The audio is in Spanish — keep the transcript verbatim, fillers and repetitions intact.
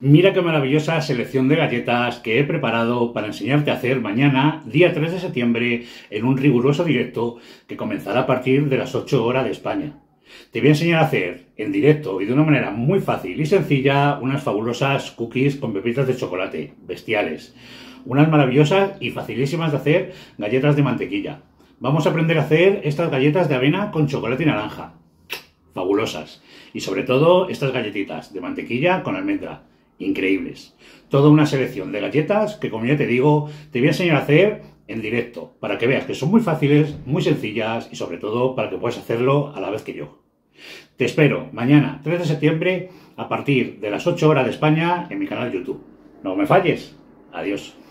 Mira qué maravillosa selección de galletas que he preparado para enseñarte a hacer mañana, día tres de septiembre, en un riguroso directo que comenzará a partir de las ocho horas de España. Te voy a enseñar a hacer en directo y de una manera muy fácil y sencilla unas fabulosas cookies con pepitas de chocolate, bestiales. Unas maravillosas y facilísimas de hacer galletas de mantequilla. Vamos a aprender a hacer estas galletas de avena con chocolate y naranja. Fabulosas. Y sobre todo estas galletitas de mantequilla con almendra. Increíbles. Toda una selección de galletas que, como ya te digo, te voy a enseñar a hacer en directo, para que veas que son muy fáciles, muy sencillas y sobre todo para que puedas hacerlo a la vez que yo. Te espero mañana, tres de septiembre, a partir de las ocho horas de España, en mi canal YouTube. No me falles. Adiós.